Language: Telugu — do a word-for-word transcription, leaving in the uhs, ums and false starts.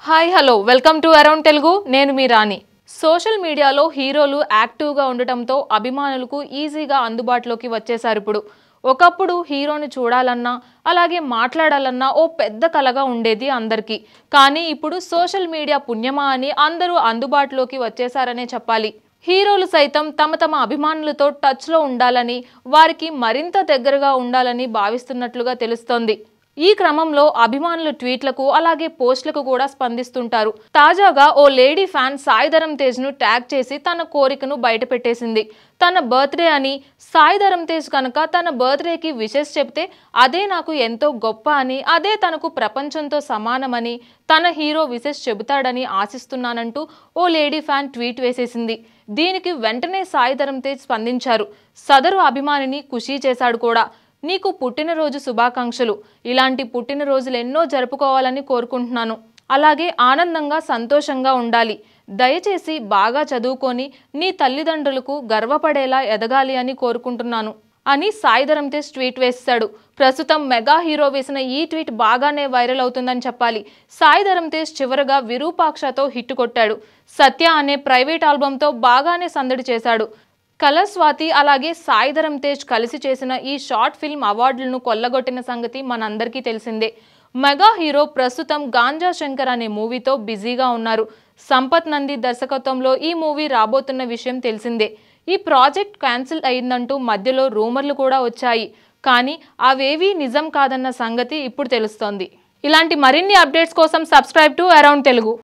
hi hello welcome to around Telugu నేను మీ రాణి సోషల్ మీడియాలో హీరోలు యాక్టివ్గా ఉండటంతో అభిమానులకు ఈజీగా అందుబాటులోకి వచ్చేసారు ఇప్పుడు ఒకప్పుడు హీరోని చూడాలన్నా అలాగే మాట్లాడాలన్నా ఓ పెద్ద కలగా ఉండేది అందరికీ కానీ ఇప్పుడు సోషల్ మీడియా పుణ్యమా అని అందరూ అందుబాటులోకి వచ్చేసారనే చెప్పాలి హీరోలు సైతం తమ తమ అభిమానులతో టచ్లో ఉండాలని వారికి మరింత దగ్గరగా ఉండాలని భావిస్తున్నట్లుగా తెలుస్తోంది ఈ క్రమంలో అభిమానుల ట్వీట్లకు అలాగే పోస్టులకు కూడా స్పందిస్తుంటారు తాజాగా ఓ లేడీ ఫ్యాన్ సాయి ధరమ్ తేజ్ ను ట్యాగ్ చేసి తన కోరికను బయటపెట్టేసింది తన బర్త్డే అని సాయి ధరమ్ తేజ్ కనుక తన బర్త్డేకి విషెస్ చెప్తే అదే నాకు ఎంతో గొప్ప అని అదే తనకు ప్రపంచంతో సమానమని తన హీరో విషెస్ చెబుతాడని ఆశిస్తున్నానంటూ ఓ లేడీ ఫ్యాన్ ట్వీట్ వేసేసింది దీనికి వెంటనే సాయి ధరమ్ తేజ్ స్పందించారు సదరు అభిమానిని ఖుషీ చేశాడు కూడా నీకు పుట్టినరోజు శుభాకాంక్షలు ఇలాంటి పుట్టినరోజులు ఎన్నో జరుపుకోవాలని కోరుకుంటున్నాను అలాగే ఆనందంగా సంతోషంగా ఉండాలి దయచేసి బాగా చదువుకొని నీ తల్లిదండ్రులకు గర్వపడేలా ఎదగాలి అని కోరుకుంటున్నాను అని సాయి ధరమ్ తేజ్ ట్వీట్ వేశాడు ప్రస్తుతం మెగా హీరో వేసిన ఈ ట్వీట్ బాగానే వైరల్ అవుతుందని చెప్పాలి సాయి ధరమ్ తేజ్ చివరగా విరూపాక్షతో హిట్ కొట్టాడు సత్య అనే ప్రైవేట్ ఆల్బంతో బాగానే సందడి చేశాడు కలర్ స్వాతి అలాగే సాయి ధరమ్ తేజ్ కలిసి చేసిన ఈ షార్ట్ ఫిల్మ్ అవార్డులను కొల్లగొట్టిన సంగతి మనందరికీ తెలిసిందే మెగా హీరో ప్రస్తుతం గాంజా శంకర్ అనే మూవీతో బిజీగా ఉన్నారు సంపత్ నంది దర్శకత్వంలో ఈ మూవీ రాబోతున్న విషయం తెలిసిందే ఈ ప్రాజెక్ట్ క్యాన్సిల్ అయిందంటూ మధ్యలో రూమర్లు కూడా వచ్చాయి కానీ అవేవీ నిజం కాదన్న సంగతి ఇప్పుడు తెలుస్తోంది ఇలాంటి మరిన్ని అప్డేట్స్ కోసం సబ్స్క్రైబ్ టు అరౌండ్ తెలుగు